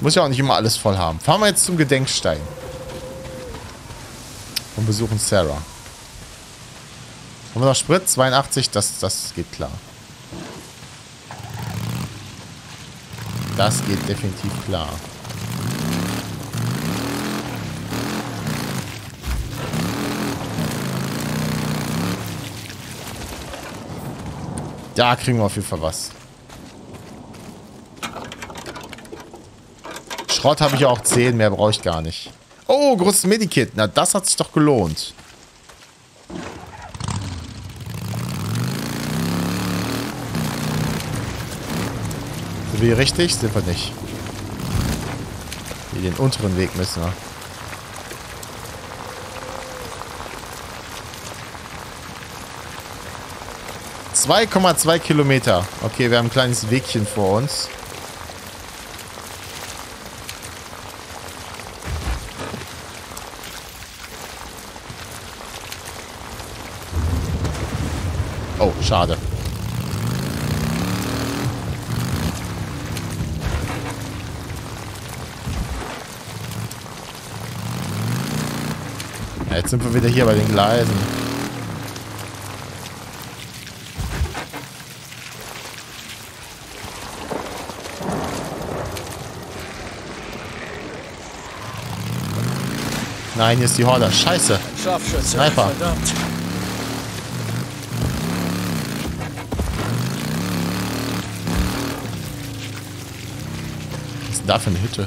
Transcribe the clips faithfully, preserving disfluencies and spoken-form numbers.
Muss ja auch nicht immer alles voll haben. Fahren wir jetzt zum Gedenkstein. Und besuchen Sarah. Haben wir noch Sprit? zweiundachtzig, das, das geht klar. Das geht definitiv klar. Da kriegen wir auf jeden Fall was. Schrott habe ich auch zehn, mehr brauche ich gar nicht. Oh, großes Medikit. Na, das hat sich doch gelohnt. Sind wir hier richtig? Sind wir nicht. Hier den unteren Weg müssen wir. zwei Komma zwei Kilometer. Okay, wir haben ein kleines Wegchen vor uns. Oh, schade. Ja, jetzt sind wir wieder hier bei den Gleisen. Nein, hier ist die Horde. Scheiße. Sniper. Was ist denn da für eine Hütte?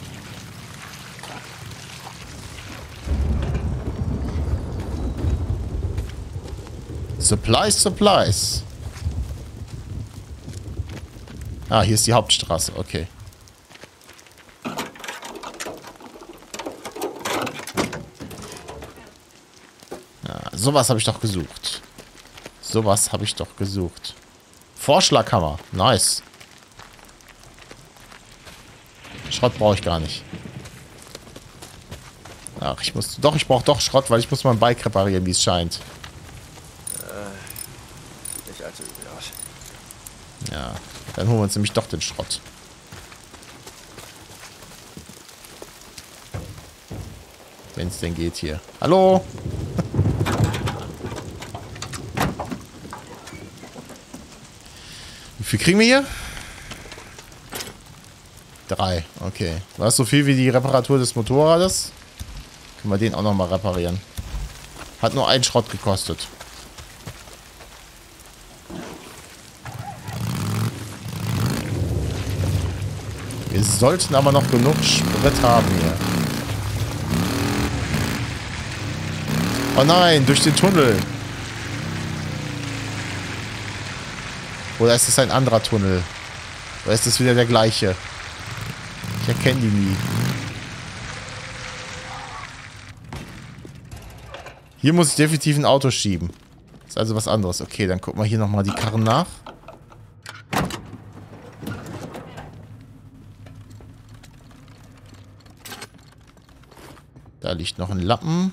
Supplies, Supplies. Ah, hier ist die Hauptstraße. Okay. Sowas habe ich doch gesucht. Sowas habe ich doch gesucht. Vorschlaghammer. Nice. Schrott brauche ich gar nicht. Ach, ich muss... Doch, ich brauche doch Schrott, weil ich muss mein Bike reparieren, wie es scheint. Äh, nicht allzu übel aus. Ja, dann holen wir uns nämlich doch den Schrott. Wenn es denn geht hier. Hallo? Wie viel kriegen wir hier? Drei, okay. War das so viel wie die Reparatur des Motorrades? Können wir den auch nochmal reparieren. Hat nur einen Schrott gekostet. Wir sollten aber noch genug Sprit haben hier. Oh nein, durch den Tunnel. Oder ist es ein anderer Tunnel? Oder ist es wieder der gleiche? Ich erkenne die nie. Hier muss ich definitiv ein Auto schieben. Ist also was anderes. Okay, dann gucken wir hier nochmal die Karren nach. Da liegt noch ein Lappen.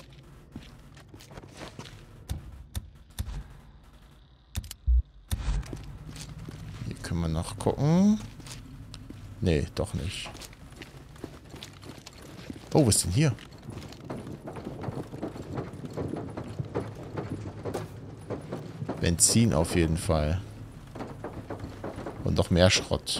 Hier können wir noch gucken. Nee, doch nicht. Oh, was ist denn hier? Benzin auf jeden Fall. Und noch mehr Schrott.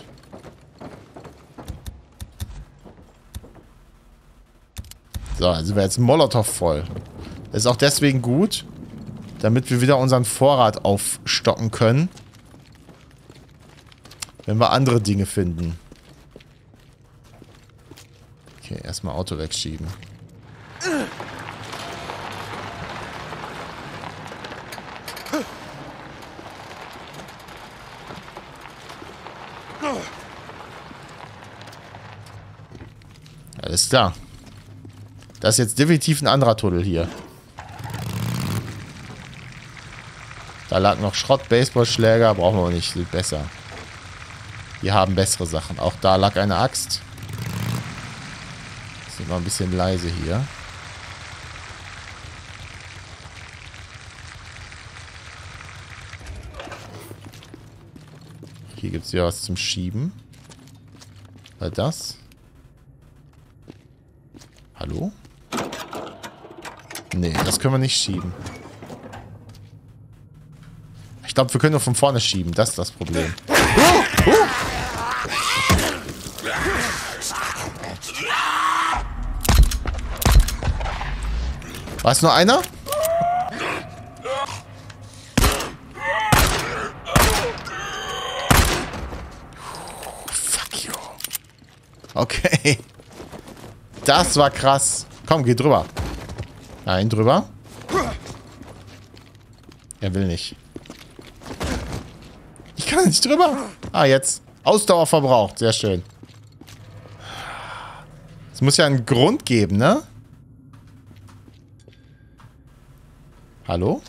So, also wir jetzt Molotow voll. Das ist auch deswegen gut, damit wir wieder unseren Vorrat aufstocken können. Wenn wir andere Dinge finden. Okay, erstmal Auto wegschieben. Alles klar. Das ist jetzt definitiv ein anderer Tunnel hier. Da lag noch Schrott, Baseballschläger, brauchen wir nicht, sieht besser. Wir haben bessere Sachen. Auch da lag eine Axt. Sind wir ein bisschen leise hier. Hier gibt es ja was zum Schieben. War das? Hallo? Nee, das können wir nicht schieben. Ich glaube, wir können nur von vorne schieben. Das ist das Problem. Uh, uh. War es nur einer? Fuck you. Okay. Das war krass. Komm, geh drüber. Nein, drüber. Er will nicht. Ich kann nicht drüber. Ah, jetzt. Ausdauer verbraucht. Sehr schön. Es muss ja einen Grund geben, ne? Hallo?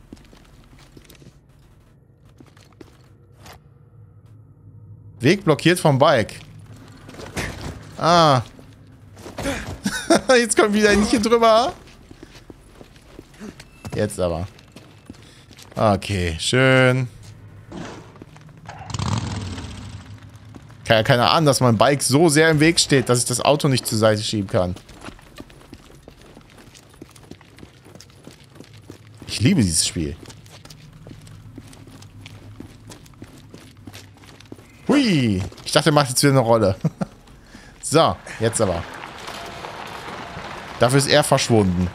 Weg blockiert vom Bike. Ah. Jetzt kommt wieder nicht hier drüber. Jetzt aber. Okay, schön. Kann ja keiner ahnen, dass mein Bike so sehr im Weg steht, dass ich das Auto nicht zur Seite schieben kann. Ich liebe dieses Spiel. Hui. Ich dachte, er macht jetzt wieder eine Rolle. So, jetzt aber. Dafür ist er verschwunden.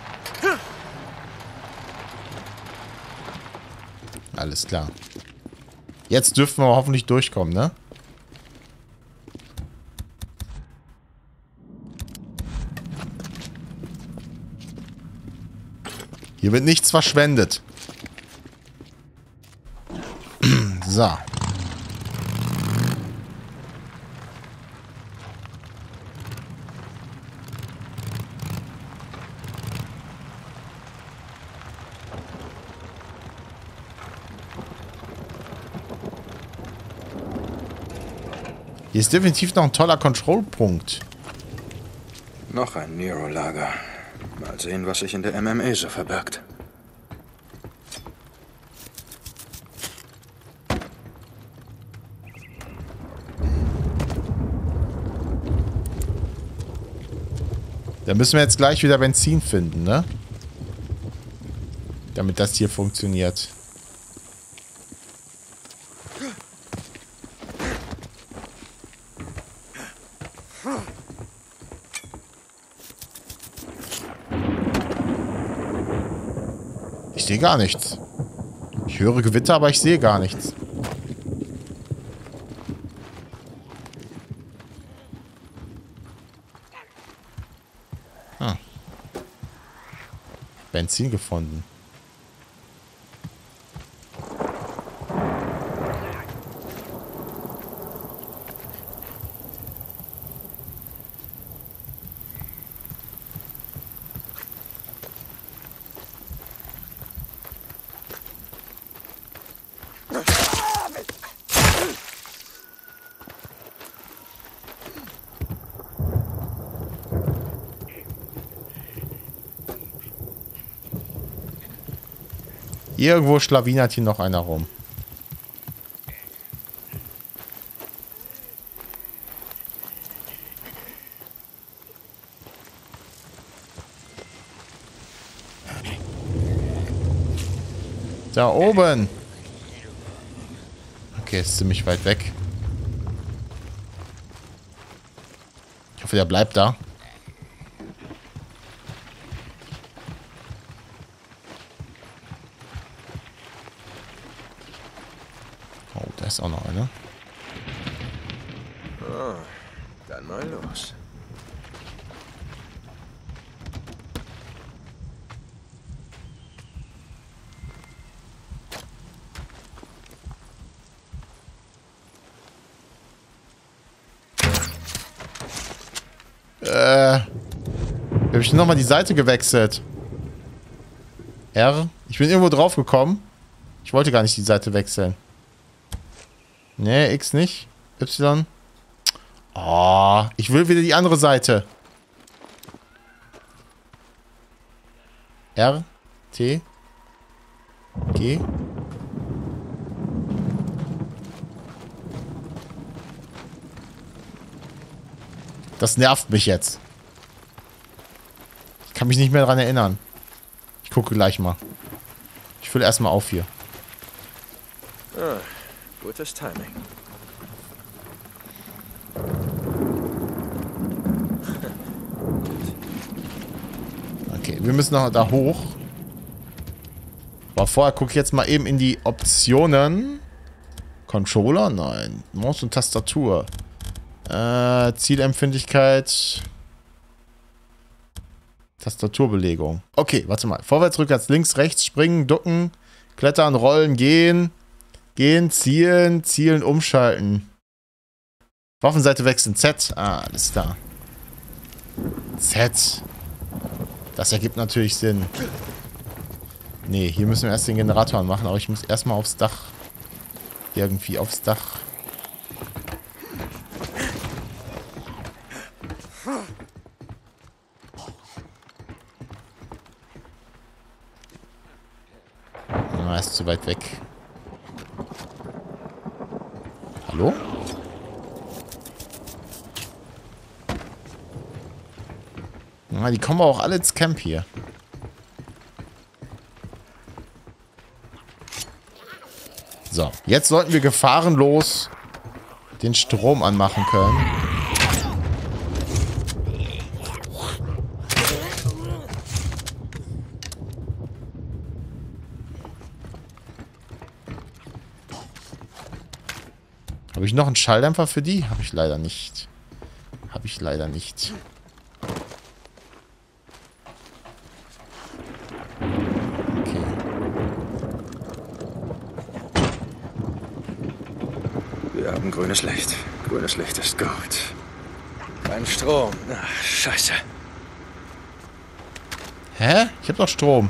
Alles klar. Jetzt dürfen wir hoffentlich durchkommen, ne? Hier wird nichts verschwendet. So. Hier ist definitiv noch ein toller Kontrollpunkt. Noch ein Nero-Lager. Mal sehen, was sich in der M M A so verbirgt. Da müssen wir jetzt gleich wieder Benzin finden, ne? Damit das hier funktioniert. Ich sehe gar nichts. Ich höre Gewitter, aber ich sehe gar nichts. Ah. Benzin gefunden. Irgendwo schlawinert hier noch einer rum. Da oben. Okay, ist ziemlich weit weg. Ich hoffe, der bleibt da. Da ist auch noch einer. Oh, dann mal los. Äh. Wie habe ich denn nochmal die Seite gewechselt? R? Ich bin irgendwo drauf gekommen. Ich wollte gar nicht die Seite wechseln. Nee, X nicht. Y. Oh, ich will wieder die andere Seite. R, T, G. Das nervt mich jetzt. Ich kann mich nicht mehr daran erinnern. Ich gucke gleich mal. Ich fülle erstmal auf hier. Ah, gutes Timing. Okay, wir müssen noch da hoch. Aber vorher gucke ich jetzt mal eben in die Optionen. Controller? Nein. Maus und Tastatur. Äh, Zielempfindlichkeit. Tastaturbelegung. Okay, warte mal. Vorwärts, rückwärts, links, rechts, springen, ducken, klettern, rollen, gehen. Gehen, zielen, zielen, umschalten. Waffenseite wechseln. Z. Ah, alles klar. Z. Das ergibt natürlich Sinn. Nee, hier müssen wir erst den Generator anmachen, aber ich muss erstmal aufs Dach. Irgendwie aufs Dach. Ah, ist zu weit weg. Hallo? Ah, die kommen auch alle ins Camp hier. So, jetzt sollten wir gefahrenlos den Strom anmachen können. Habe ich noch einen Schalldämpfer für die? Habe ich leider nicht. Habe ich leider nicht. Okay. Wir haben grünes Licht. Grünes Licht ist gut. Kein Strom. Ach, scheiße. Hä? Ich habe doch Strom.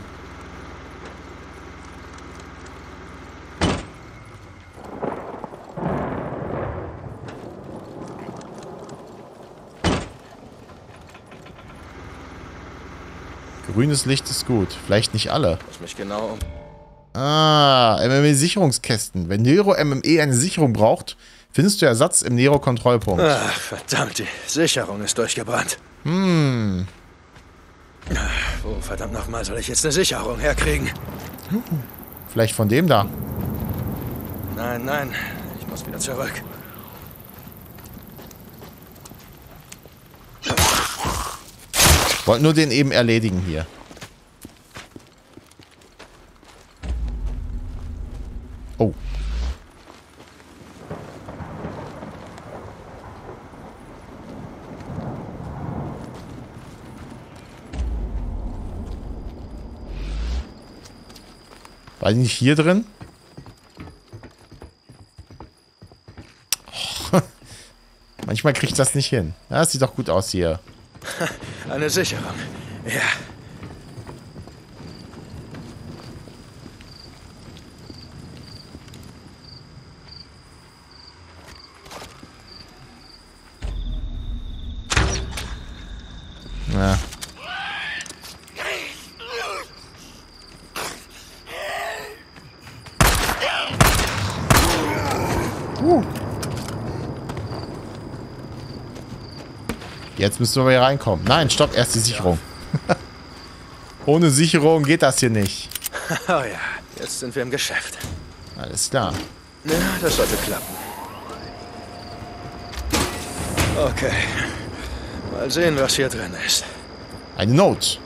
Grünes Licht ist gut. Vielleicht nicht alle. Muss mich genau um. Ah, M M E-Sicherungskästen. Wenn Nero M M E eine Sicherung braucht, findest du Ersatz im Nero-Kontrollpunkt. Ach, verdammt, die Sicherung ist durchgebrannt. Hm. Wo verdammt nochmal soll ich jetzt eine Sicherung herkriegen? Vielleicht von dem da. Nein, nein, ich muss wieder zurück. Wollte nur den eben erledigen hier. Oh. War die nicht hier drin? Oh. Manchmal kriegt ich das nicht hin. Ja, das sieht doch gut aus hier. Eine Sicherung. Ja. Ja. Uh. Jetzt müssen wir hier reinkommen. Nein, stopp, erst die Sicherung. Ohne Sicherung geht das hier nicht. Oh ja, jetzt sind wir im Geschäft. Alles klar. Ja, das sollte klappen. Okay. Mal sehen, was hier drin ist. Eine Note.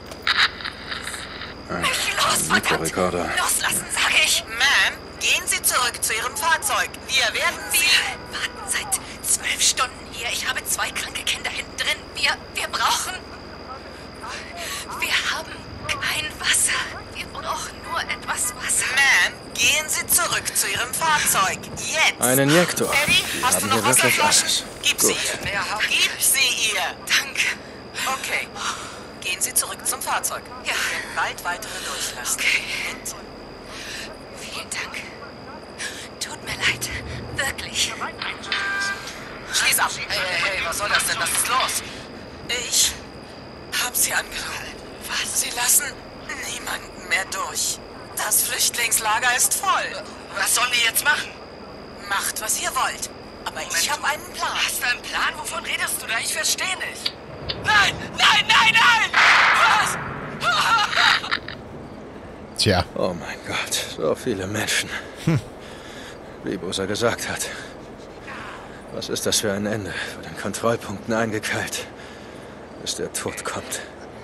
Los, Mikrorekorder. Loslassen, sage ich. Ma'am, gehen Sie zurück zu Ihrem Fahrzeug. Wir werden Sie... Wir warten seit zwölf Stunden hier. Ich habe zwei kranke Kinder hinten drin. Wir, wir brauchen... Wir haben kein Wasser. Wir brauchen nur etwas Wasser. Ma'am, gehen Sie zurück zu Ihrem Fahrzeug. Jetzt. Ein Injektor. Eddie, hast Haben du noch wir wirklich Wasserflaschen? alles? Gib Gut. sie ihr. Gib sie ihr. Danke. Okay. Gehen Sie zurück zum Fahrzeug. Ja. Wir werden bald weitere durchlassen. Okay. Bitte. Vielen Dank. Tut mir leid. Wirklich. Schließ ab. Hey, hey, hey, was soll das denn? Was ist los? Ich hab sie angerufen. Was? Sie lassen niemanden mehr durch. Das Flüchtlingslager ist voll. Was sollen die jetzt machen? Macht, was ihr wollt. Aber ich habe einen Plan. Hast du einen Plan? Wovon redest du da? Ich verstehe nicht. Nein, nein, nein, nein! Was? Tja. Oh mein Gott, so viele Menschen. Hm. Wie Bosa gesagt hat. Was ist das für ein Ende? Vor den Kontrollpunkten eingekeilt, bis der Tod kommt.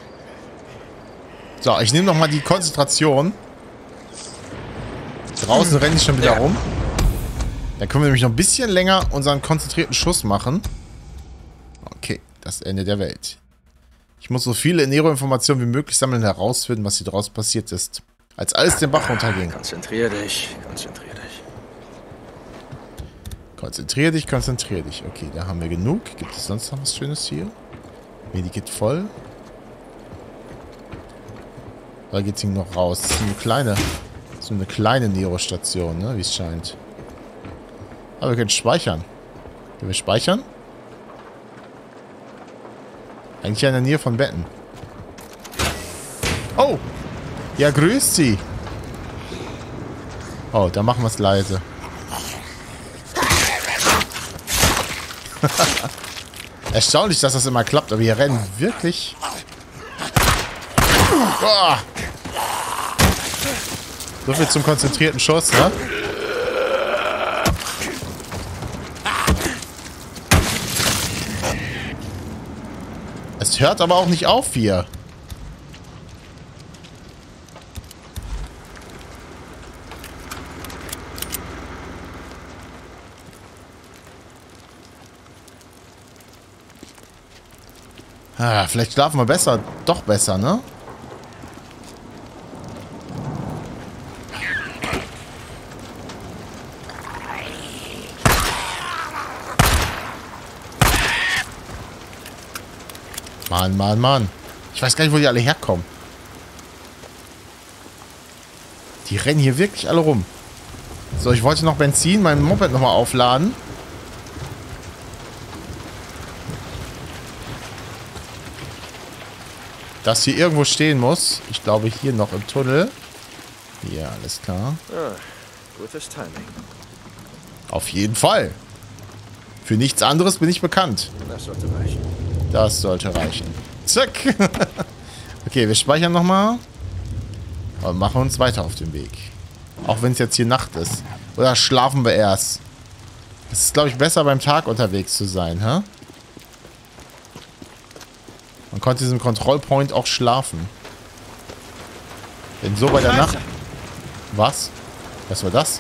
So, ich nehme nochmal die Konzentration. Draußen renne ich schon wieder Ja. rum. Dann können wir nämlich noch ein bisschen länger unseren konzentrierten Schuss machen. Okay, das Ende der Welt. Ich muss so viele Nero-Informationen wie möglich sammeln und herausfinden, was hier draus passiert ist. Als alles den Bach runterging. Konzentrier dich, konzentrier dich. Konzentrier dich, konzentrier dich. Okay, da haben wir genug. Gibt es sonst noch was Schönes hier? Medikit voll. Da geht's hier noch raus. Das ist eine kleine, so eine kleine Nero-Station, ne? Wie es scheint. Aber wir können speichern. Können wir speichern? Eigentlich ja in der Nähe von Betten. Oh! Ja, grüßt sie! Oh, da machen wir es leise. Erstaunlich, dass das immer klappt, aber hier rennen wirklich... Oh. So viel zum konzentrierten Schuss, ne? Es hört aber auch nicht auf hier. Ah, vielleicht schlafen wir besser. Doch besser, ne? Mann, Mann, Mann. Ich weiß gar nicht, wo die alle herkommen. Die rennen hier wirklich alle rum. So, ich wollte noch Benzin, mein Moped nochmal aufladen. Das hier irgendwo stehen muss. Ich glaube, hier noch im Tunnel. Ja, alles klar. Ah, gutes Timing. Auf jeden Fall. Für nichts anderes bin ich bekannt. Das sollte reichen. Das sollte reichen. Zack. Okay, wir speichern nochmal. Und machen uns weiter auf den Weg. Auch wenn es jetzt hier Nacht ist. Oder schlafen wir erst? Es ist, glaube ich, besser beim Tag unterwegs zu sein, hä? Man konnte diesen Kontrollpoint auch schlafen. Denn so bei der Nacht... Was? Was war das?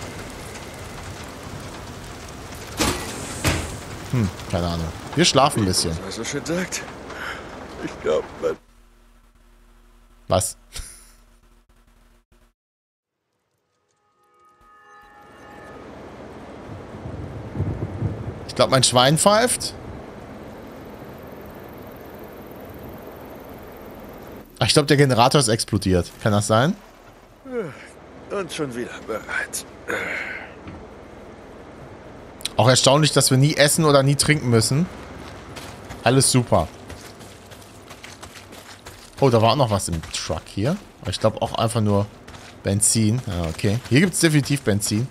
Hm, keine Ahnung. Wir schlafen ein bisschen. Was hast du gesagt? Ich glaube, man... Was? Ich glaube, mein Schwein pfeift. Ach, ich glaube, der Generator ist explodiert. Kann das sein? Und schon wieder bereit. Auch erstaunlich, dass wir nie essen oder nie trinken müssen. Alles super. Oh, da war auch noch was im Truck hier. Aber ich glaube auch einfach nur Benzin. Ja, okay. Hier gibt es definitiv Benzin.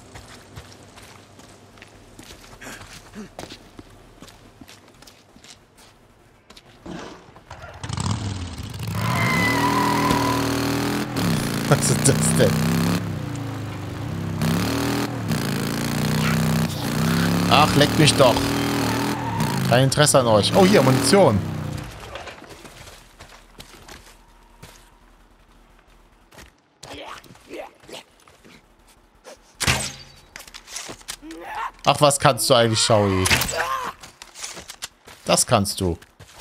Was ist das denn? Ach, leckt mich doch. Kein Interesse an euch. Oh, hier, Munition. Ach, was kannst du eigentlich, Shaui? Das kannst du.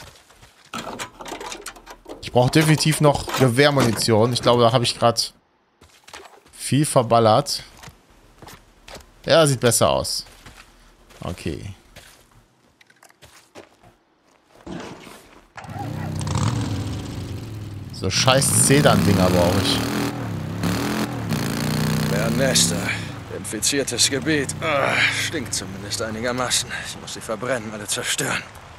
Ich brauche definitiv noch Gewehrmunition. Ich glaube, da habe ich gerade viel verballert. Ja, sieht besser aus. Okay. So scheiß Zedern-Dinger brauche ich. Bernester. Infiziertes Gebiet. Ah, stinkt zumindest einigermaßen. Ich muss sie verbrennen, alle zerstören.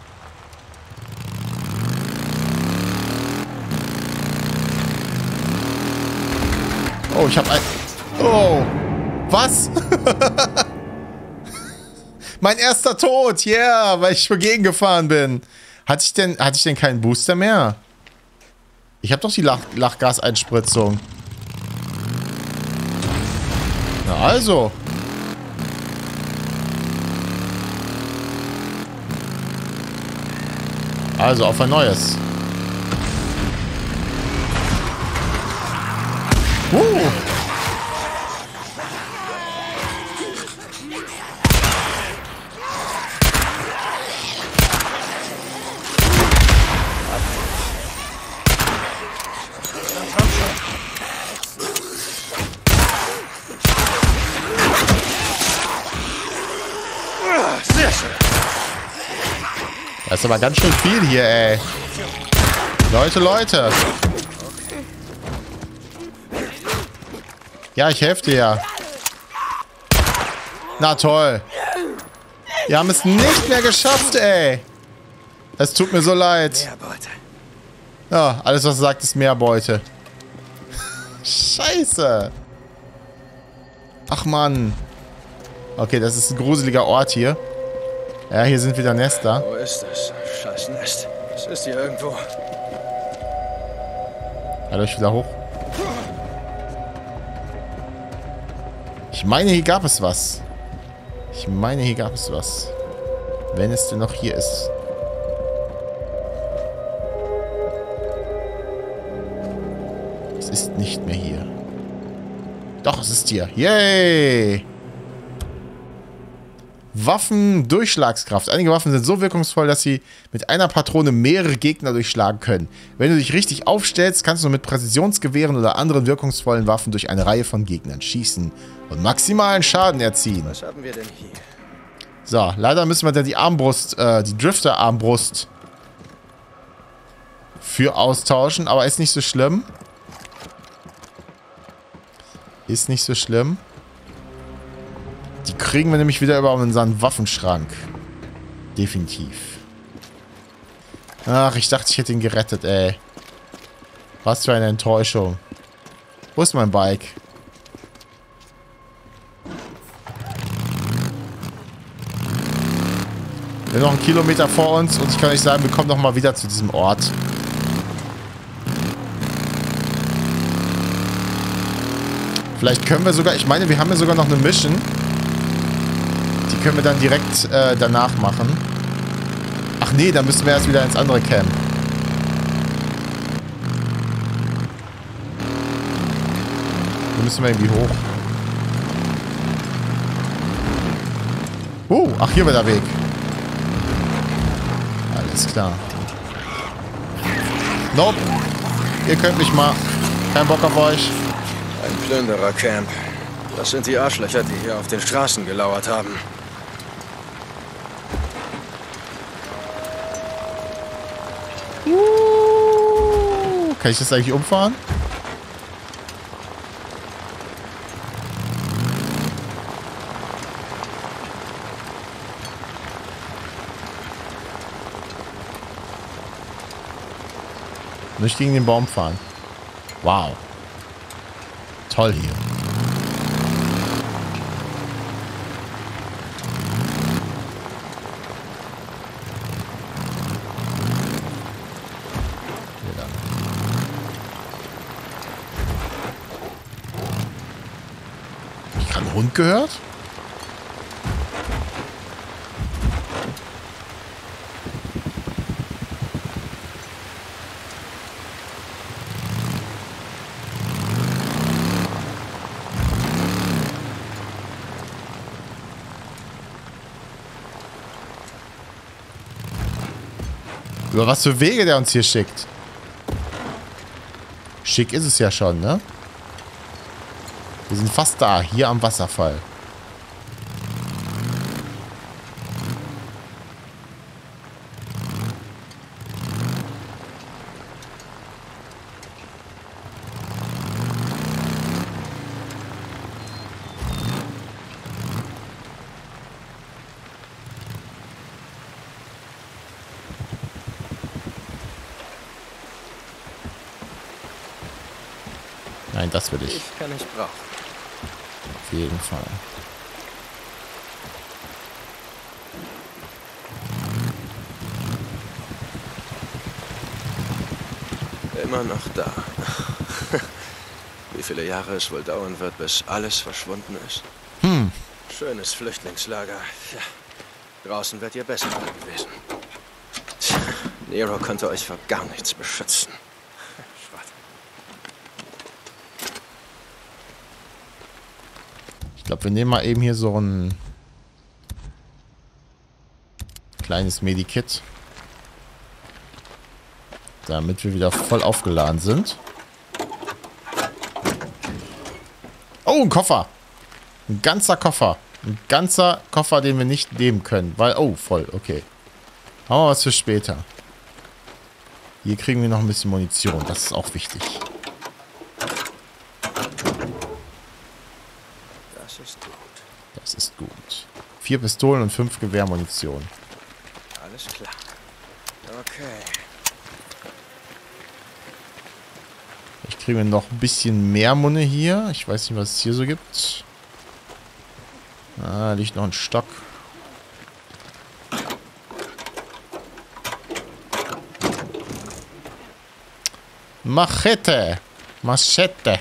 Oh, ich habe ein... Oh! Was? Mein erster Tod, yeah, weil ich dagegen gefahren bin. Hatte ich denn, hatte ich denn keinen Booster mehr? Ich habe doch die Lach Lachgaseinspritzung. Na also. Also auf ein neues. Uh. Sehr schön. Das ist aber ganz schön viel hier, ey. Leute, Leute. Ja, ich helfe dir ja. Na toll. Wir haben es nicht mehr geschafft, ey. Es tut mir so leid. Mehr Beute. Ja, alles, was er sagt, ist mehr Beute. Scheiße. Ach, Mann. Okay, das ist ein gruseliger Ort hier. Ja, hier sind wieder Nester. Wo ist das? Scheiß Nest. Es ist hier irgendwo. Halt euch wieder hoch. Ich meine, hier gab es was. Ich meine, hier gab es was. Wenn es denn noch hier ist. Es ist nicht mehr hier. Doch, es ist hier. Yay! Waffen-Durchschlagskraft. Einige Waffen sind so wirkungsvoll, dass sie mit einer Patrone mehrere Gegner durchschlagen können. Wenn du dich richtig aufstellst, kannst du mit Präzisionsgewehren oder anderen wirkungsvollen Waffen durch eine Reihe von Gegnern schießen und maximalen Schaden erziehen. Was haben wir denn hier? So, leider müssen wir dann die Armbrust, äh, die Drifter-Armbrust für austauschen, aber ist nicht so schlimm. Ist nicht so schlimm. Die kriegen wir nämlich wieder über unseren Waffenschrank. Definitiv. Ach, ich dachte, ich hätte ihn gerettet, ey. Was für eine Enttäuschung. Wo ist mein Bike? Wir haben noch einen Kilometer vor uns und ich kann euch sagen, wir kommen noch mal wieder zu diesem Ort. Vielleicht können wir sogar, ich meine, wir haben ja sogar noch eine Mission. Die können wir dann direkt äh, danach machen. Ach nee, dann müssen wir erst wieder ins andere Camp. Da müssen wir irgendwie hoch. Uh, ach, hier war der Weg. Alles klar. Nope. Ihr könnt mich mal. Kein Bock auf euch. Ein Plünderer-Camp. Das sind die Arschlöcher, die hier auf den Straßen gelauert haben. Uh, kann ich das eigentlich umfahren? Nicht gegen den Baum fahren. Wow. Toll hier. Ich habe einen Hund gehört? Über was für Wege der uns hier schickt. Schick ist es ja schon, ne? Wir sind fast da, hier am Wasserfall. Nein, das will ich. Ich kann nicht brauchen. Auf jeden Fall. Immer noch da. Wie viele Jahre es wohl dauern wird, bis alles verschwunden ist? Hm. Schönes Flüchtlingslager. Ja. Draußen wärt ihr besser gewesen. Tja, Nero konnte euch vor gar nichts beschützen. Schwart. Ich glaube, wir nehmen mal eben hier so ein kleines Medikit. Damit wir wieder voll aufgeladen sind. Oh, ein Koffer. Ein ganzer Koffer. Ein ganzer Koffer, den wir nicht nehmen können. Weil, oh, voll, okay. Haben wir was für später. Hier kriegen wir noch ein bisschen Munition. Das ist auch wichtig. Das ist gut. Das ist gut. Vier Pistolen und fünf Gewehrmunition. Alles klar. Okay. Ich kriege noch ein bisschen mehr Munde hier. Ich weiß nicht, was es hier so gibt. Ah, da liegt noch ein Stock. Machete. Machete.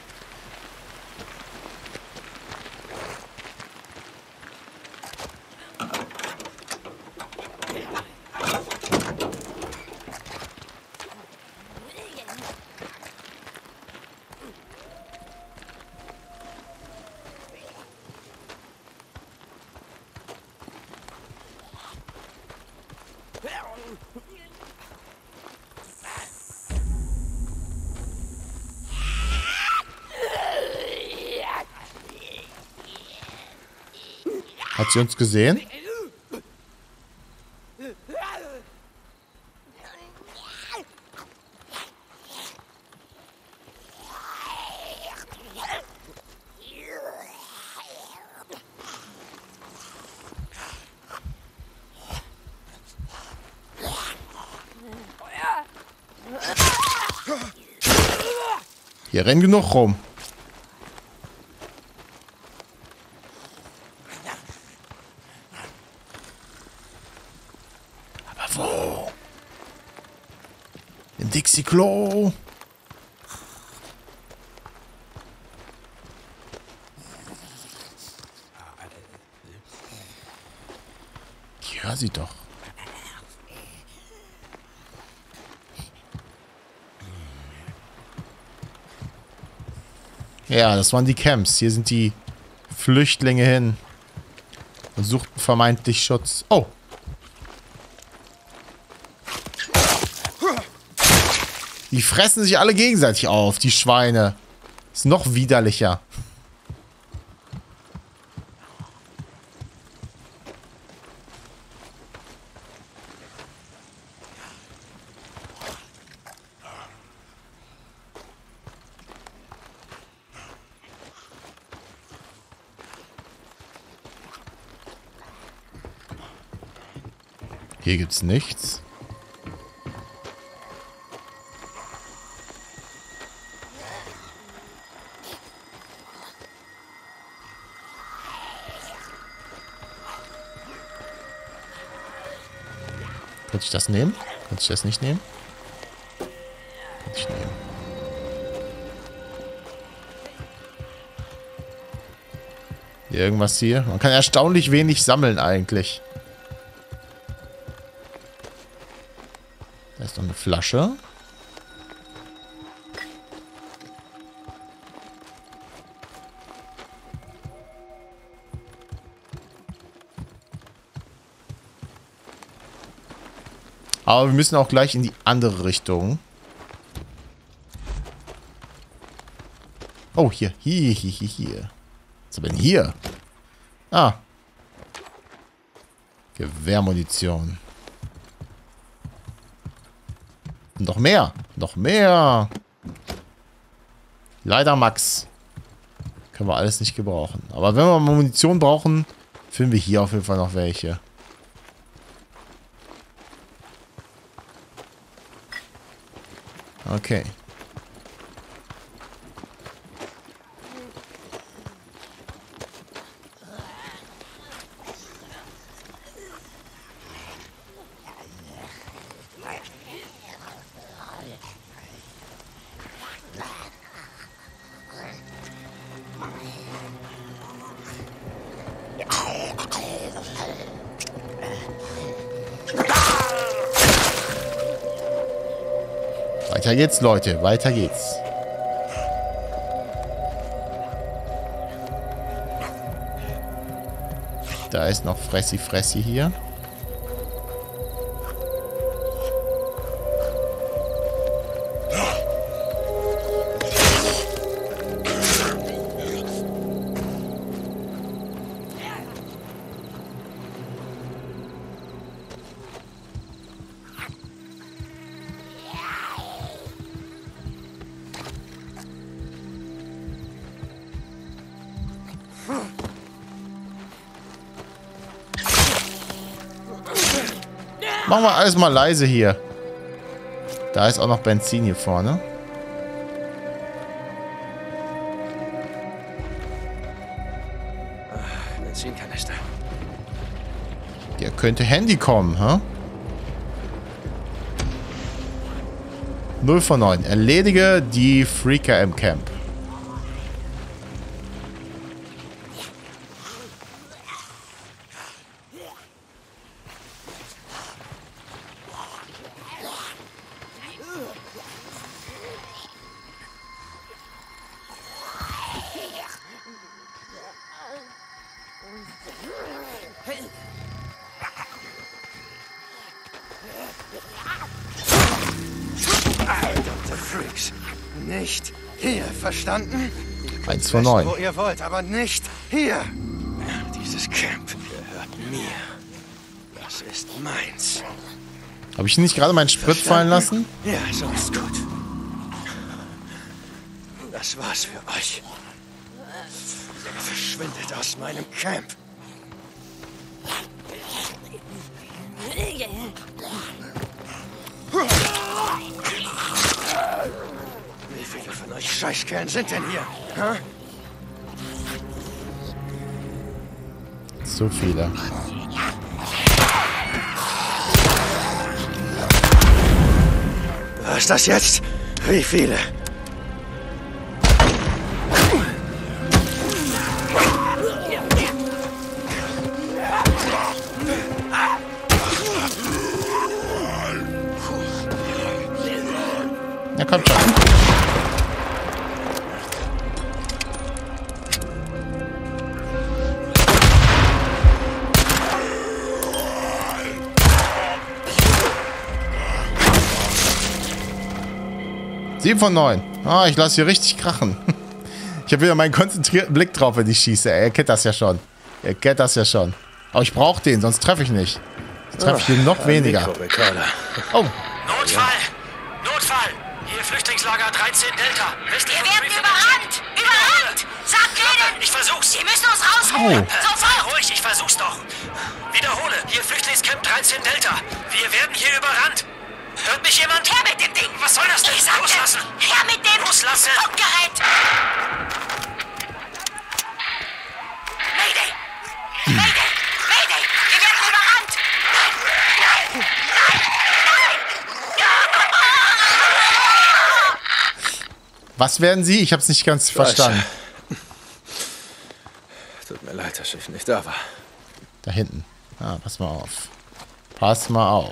Hat sie uns gesehen? Hier rennen genug rum. Aber wo? Im Dixie-Klo. Ich höre sie doch. Ja, das waren die Camps. Hier sind die Flüchtlinge hin und suchten vermeintlich Schutz. Oh. Die fressen sich alle gegenseitig auf, die Schweine. Ist noch widerlicher. Hier gibt's nichts. Könnte ich das nehmen? Könnte ich das nicht nehmen? Könnte ich nehmen. Hier irgendwas hier? Man kann erstaunlich wenig sammeln eigentlich. Da ist noch eine Flasche. Aber wir müssen auch gleich in die andere Richtung. Oh, hier. Hier, hier, hier, hier. Was ist denn hier? Ah. Gewehrmunition. Noch mehr. Noch mehr. Leider Max. Können wir alles nicht gebrauchen. Aber wenn wir mal Munition brauchen, finden wir hier auf jeden Fall noch welche. Okay. Weiter geht's, Leute. Weiter geht's. Da ist noch Fressi Fressi hier. Machen wir alles mal leise hier. Da ist auch noch Benzin hier vorne. Benzinkanister. Hier könnte Handy kommen, hä? null von neun. Erledige die Freaker im Camp. Freaks. Nicht hier, verstanden? eins von neun. Wo ihr wollt, aber nicht hier. Dieses Camp gehört mir. Das ist meins. Habe ich nicht gerade meinen Sprit fallen lassen? Ja, so ist gut. Das war's für euch. Verschwindet aus meinem Camp. Wie viele von euch Scheißkerlen sind denn hier? Huh? So viele. Was ist das jetzt? Wie viele? Ja, kommt schon. sieben von neun. Ah, ich lasse hier richtig krachen. Ich habe wieder meinen konzentrierten Blick drauf, wenn ich schieße. Er kennt das ja schon. Er kennt das ja schon. Aber ich brauche den, sonst treffe ich nicht. Sonst treffe ich den noch weniger. Oh. Notfall! Notfall! Hier Flüchtlingslager dreizehn Delta. Wir werden überrannt! Überrannt! Sagt jedem! Ich versuch's! Sie müssen uns rausholen! Oh. Sofort! Ruhig, ich versuch's doch. Wiederhole, hier Flüchtlingscamp dreizehn Delta. Wir werden hier überrannt. Hört mich jemand? Her mit dem Ding! Was soll das denn? Ich sagte, Loslassen! her mit dem Loslassen! Funkgerät! Mayday! Mayday! Mayday! Wir werden überrannt! Nein! Nein! Nein! Was werden Sie? Ich habe es nicht ganz verstanden. Tut mir leid, dass ich nicht da war. Da hinten. Ah, pass mal auf. Pass mal auf.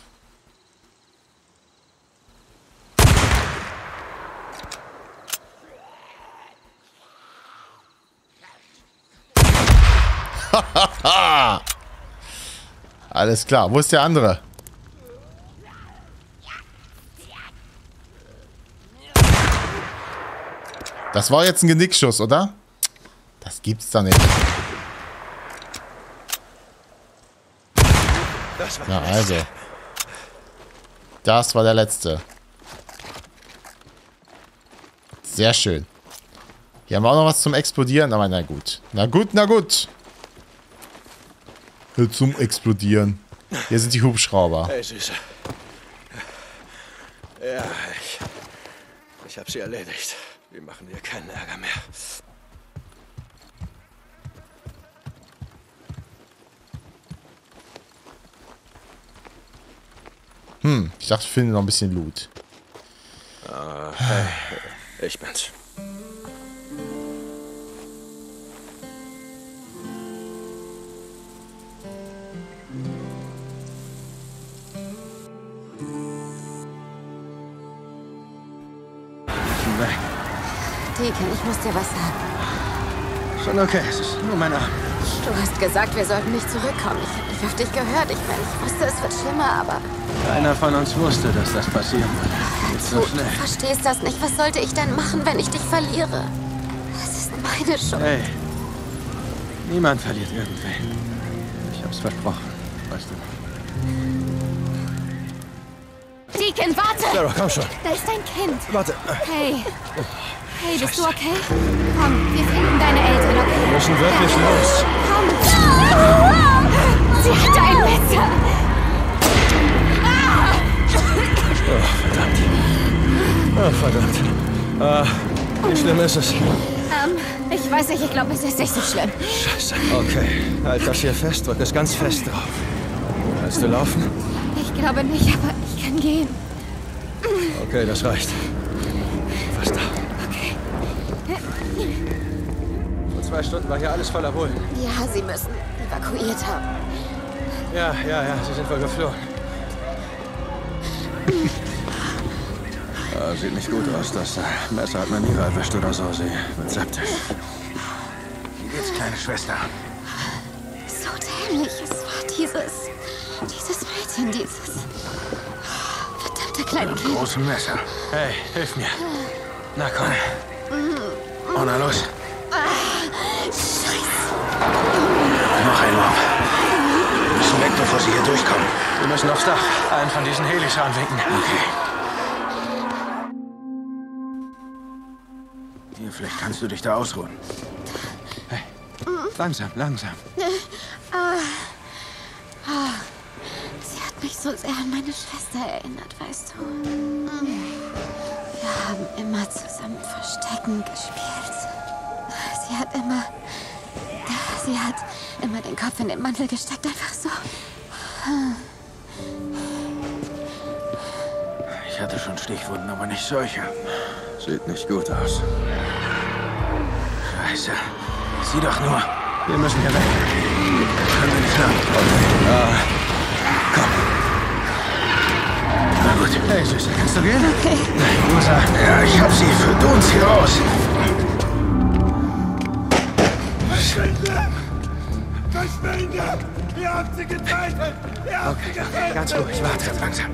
Alles klar. Wo ist der andere? Das war jetzt ein Genickschuss, oder? Das gibt's doch nicht. Das war Na also. Das war der letzte. Sehr schön. Hier haben wir auch noch was zum Explodieren, aber na gut. Na gut, na gut. Zum Explodieren. Hier sind die Hubschrauber. Hey, Süße. Ja, ich... Ich hab sie erledigt. Wir machen dir keinen Ärger mehr. Hm, ich dachte, wir finden noch ein bisschen Loot. Ah, hey, ich bin's. müssen weg. Deacon, ich muss dir was sagen. Schon okay, es ist nur mein Arm. Du hast gesagt, wir sollten nicht zurückkommen. Ich habe nicht auf dich gehört. Ich meine, ich wusste, es wird schlimmer, aber... Keiner von uns wusste, dass das passieren würde. Nicht so Du, schnell. du verstehst das nicht. Was sollte ich denn machen, wenn ich dich verliere? Das ist meine Schuld. Hey, niemand verliert irgendwen. Ich hab's versprochen, weißt du. Deacon, warte! Sarah, komm schon. Da ist dein Kind. Warte. Hey. Hey, bist du okay? Komm, wir finden deine Eltern, okay? Wir müssen wirklich los. Komm. Sie hatte ein Messer. Oh, verdammt. Oh, verdammt. Ah, wie schlimm ist es? Ähm, ich weiß nicht, ich glaube, es ist nicht so schlimm. Scheiße. Okay, halt das hier fest, drück es ganz fest drauf. Kannst du laufen? Ich glaube nicht, aber ich kann gehen. Okay, das reicht. Fast da. Okay. Vor zwei Stunden war hier alles voller Bullen. Ja, sie müssen evakuiert haben. Ja, ja, ja, sie sind wohl geflohen. Ah, sieht nicht gut aus. Das äh, Messer hat man nie erwischt oder so. Sie wird septisch. Wie geht's, kleine Schwester? So dämlich. Es war dieses... Dieses Mädchen, dieses... Verdammte kleine Mit Kind. großem Messer. Hey, hilf mir. Na komm. Oh, na los. Scheiße. Noch ein Mob. Wir müssen weg, bevor sie hier durchkommen. Wir müssen aufs Dach. Einen von diesen Helis anwinken. Okay. Hier, vielleicht kannst du dich da ausruhen. Hey, langsam, langsam. Sie hat mich so sehr an meine Schwester erinnert, weißt du. Wir haben immer zusammen Verstecken gespielt. Sie hat immer... Sie hat immer den Kopf in den Mantel gesteckt, einfach so. Ich hatte schon Stichwunden, aber nicht solche. Sieht nicht gut aus. Scheiße. Sieh doch nur. Wir müssen hier weg. Können wir nicht lang. Ah, komm. Na gut. Hey, Süße, kannst du gehen? Okay. Rosa. Ja, ich hab sie. Führt du uns hier raus. Verschwinde! Verschwinde! Ihr habt sie getötet! Ihr habt sie getötet! Ganz ruhig, warte. Langsam.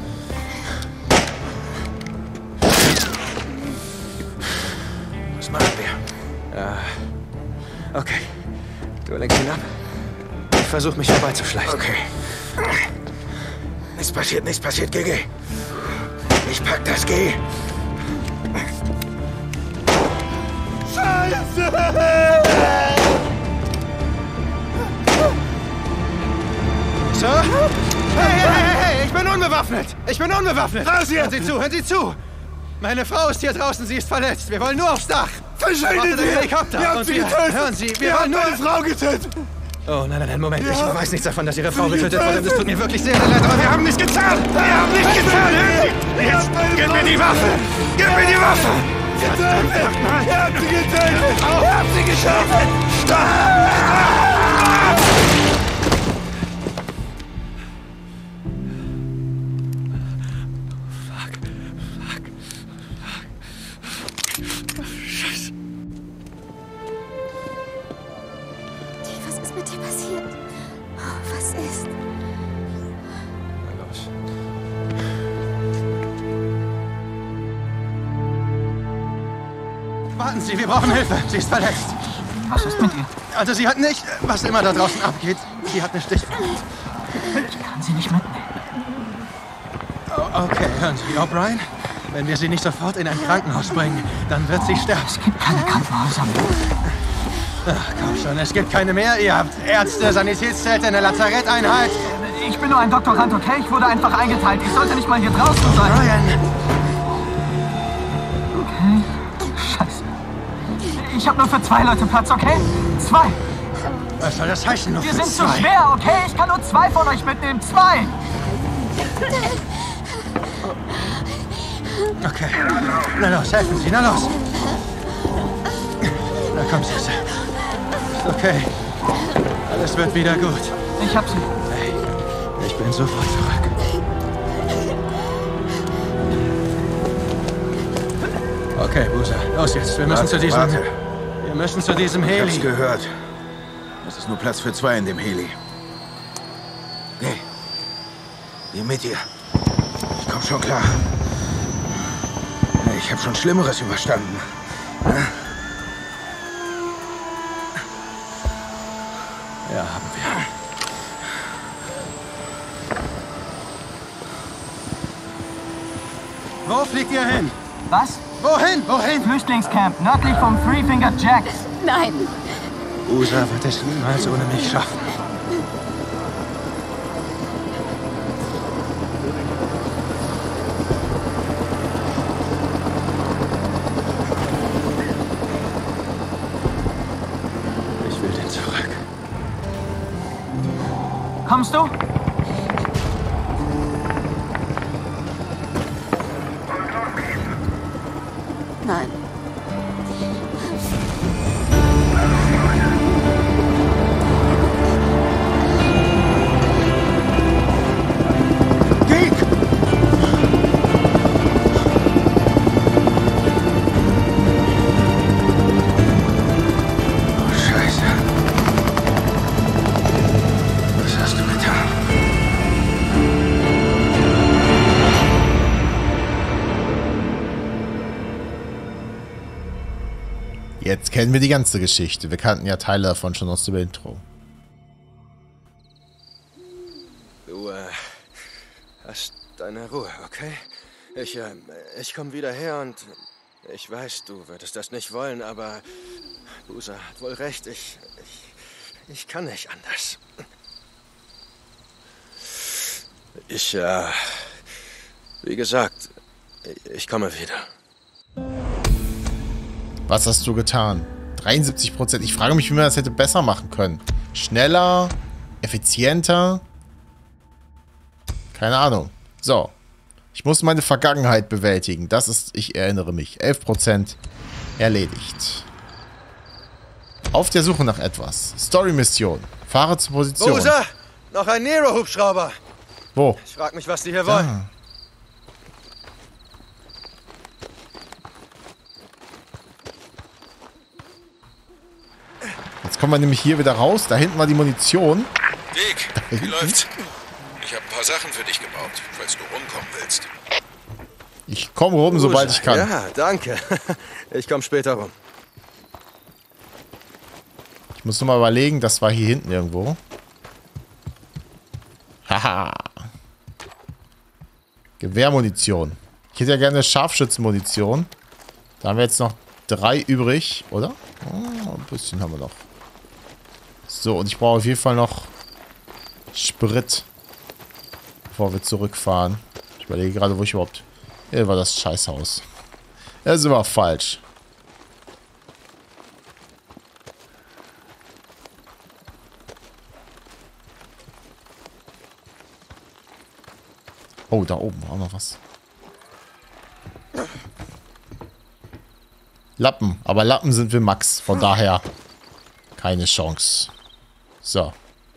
Was machen wir? Ja. Okay. Du lenkst ihn ab. Ich versuche mich vorbeizuschleichen. Okay. Nichts passiert, nichts passiert. Geh, geh. Ich pack das, geh. Scheiße! So? Hey, hey, hey, hey, ich bin unbewaffnet! Ich bin unbewaffnet! Raus hier! Hören Sie zu, hören Sie zu! Meine Frau ist hier draußen, sie ist verletzt. Wir wollen nur aufs Dach. Verschwindet Wartet der ihr! Helikopter. Ihr habt Und sie wir, getötet! hören Sie, wir Ihr wollen habt nur... meine Frau getötet! Oh, nein, nein, nein, Moment. Ich Ja. weiß nichts davon, dass Ihre Frau Sie getötet wurde. getötet. Das tut mir wirklich sehr, sehr leid, aber wir haben nicht getan! Wir haben nicht getan! Jetzt, gib mir die Waffe! Gib mir die Waffe! Getötet! Ihr habt sie getötet! Ihr habt sie getötet! Was ist mit dir passiert? Oh, was ist? Na los. Warten Sie, wir brauchen Hilfe. Sie ist verletzt. Was ist mit ihr? Also sie hat nicht, was immer da draußen abgeht, sie hat eine Stichwunde. Ich kann sie nicht mitnehmen. Oh, okay, hören Sie, O'Brien, wenn wir sie nicht sofort in ein Krankenhaus bringen, dann wird sie sterben. Es gibt keine Krankenhäuser mehr. Ach, komm schon, es gibt keine mehr. Ihr habt Ärzte, Sanitätszelte, eine Lazaretteinheit. Ich bin nur ein Doktorand, okay? Ich wurde einfach eingeteilt. Ich sollte nicht mal hier draußen sein. Brian, Okay. Scheiße. Ich habe nur für zwei Leute Platz, okay? Zwei. was soll das heißen? Nur Wir für sind zu zwei? schwer, okay? Ich kann nur zwei von euch mitnehmen. Zwei. Okay, na los, helfen Sie, na los. Na komm, Süße. Okay, alles wird wieder gut. Ich hab sie. Hey, ich bin sofort zurück. Okay, Boozer, los jetzt. Wir müssen Warte, zu diesem... warte. Wir müssen zu diesem Ich hab's Heli. gehört. Es ist nur Platz für zwei in dem Heli. Geh. Geh mit dir. Ich komm schon klar. Ich habe schon Schlimmeres überstanden. Ja, haben wir. Wo fliegt ihr hin? Was? Wohin? Wohin? Flüchtlingscamp, nördlich vom Three Finger Jack. Nein. Boozer wird es niemals ohne mich schaffen. Ich will den zurück. Kommst du? Nein. Geh! Oh, Scheiße. Was hast du getan? Jetzt kennen wir die ganze Geschichte. Wir kannten ja Teile davon schon aus dem Intro. Du, äh, hast deine Ruhe, okay? Ich, äh, ich komme wieder her und ich weiß, du würdest das nicht wollen, aber Boozer hat wohl recht. Ich, ich, ich kann nicht anders. Ich, äh, wie gesagt, ich komme wieder. Was hast du getan? dreiundsiebzig Prozent. Ich frage mich, wie man das hätte besser machen können. Schneller, effizienter. Keine Ahnung. So. Ich muss meine Vergangenheit bewältigen. Das ist, ich erinnere mich. elf Prozent erledigt. Auf der Suche nach etwas. Story-Mission. Fahre zur Position. Boozer! Noch ein Nero-Hubschrauber! Wo? Ich frag mich, was die hier wollen. Ah. Jetzt kommen wir nämlich hier wieder raus. Da hinten war die Munition. Dick, wie läuft's? Ich habe ein paar Sachen für dich gebaut, falls du rumkommen willst. Ich komme rum, sobald ich kann. Ja, danke. Ich komme später rum. Ich muss nur mal überlegen, das war hier hinten irgendwo. Haha. Gewehrmunition. Ich hätte ja gerne Scharfschützenmunition. Da haben wir jetzt noch drei übrig, oder? Oh, ein bisschen haben wir noch. So, und ich brauche auf jeden Fall noch Sprit, bevor wir zurückfahren. Ich überlege gerade, wo ich überhaupt... Hier war das Scheißhaus. Das ist immer falsch. Oh, da oben war noch was. Lappen. Aber Lappen sind wir Max. Von daher keine Chance. So.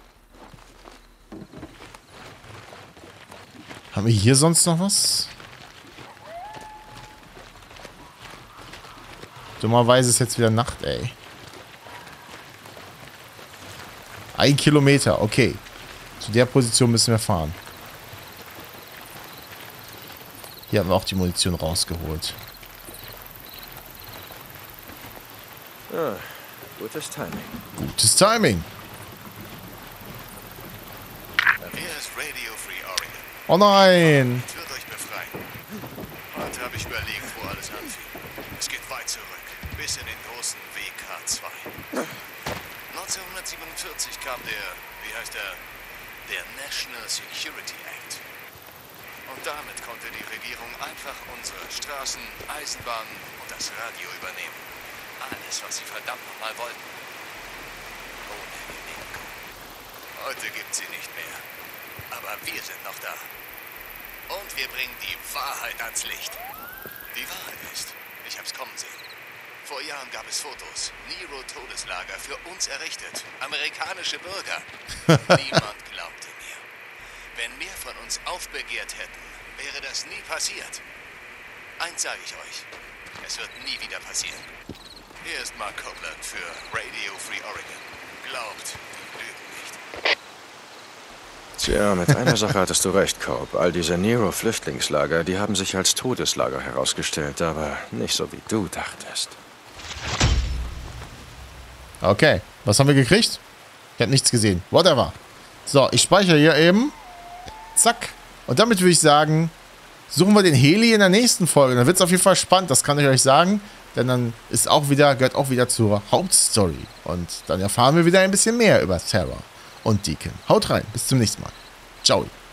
Haben wir hier sonst noch was? Dummerweise ist jetzt wieder Nacht, ey. Ein Kilometer, okay. Zu der Position müssen wir fahren. Hier haben wir auch die Munition rausgeholt. Ah, gutes Timing. Gutes Timing. Hier ist Radio Free Oregon. Oh nein. Ich würde euch befreien. Heute habe ich überlegt, wo alles anfing. Es geht weit zurück, bis in den großen W K zwei. neunzehnhundertsiebenundvierzig kam der, wie heißt er, der National Security Act. Und damit konnte die Regierung einfach unsere Straßen, Eisenbahnen und das Radio übernehmen. Alles, was sie verdammt nochmal wollten. Ohne Genehmigung. Heute gibt sie nicht mehr. Aber wir sind noch da. Und wir bringen die Wahrheit ans Licht. Die Wahrheit ist, ich hab's kommen sehen. Vor Jahren gab es Fotos. Nero-Todeslager für uns errichtet. Amerikanische Bürger. Niemand glaubte mir. Wenn mehr von uns aufbegehrt hätten, wäre das nie passiert. Eins sage ich euch. Es wird nie wieder passieren. Hier ist Mark Copeland für Radio Free Oregon. Glaubt, die lügen nicht. Tja, mit einer Sache hattest du recht, Cope. All diese Nero-Flüchtlingslager, die haben sich als Todeslager herausgestellt, aber nicht so, wie du dachtest. Okay, was haben wir gekriegt? Ich habe nichts gesehen. Whatever. So, ich speichere hier eben. Zack. Und damit würde ich sagen, suchen wir den Heli in der nächsten Folge. Dann wird es auf jeden Fall spannend, das kann ich euch sagen. Denn dann ist auch wieder, gehört auch wieder zur Hauptstory. Und dann erfahren wir wieder ein bisschen mehr über Sarah und Deacon. Haut rein, bis zum nächsten Mal. Ciao.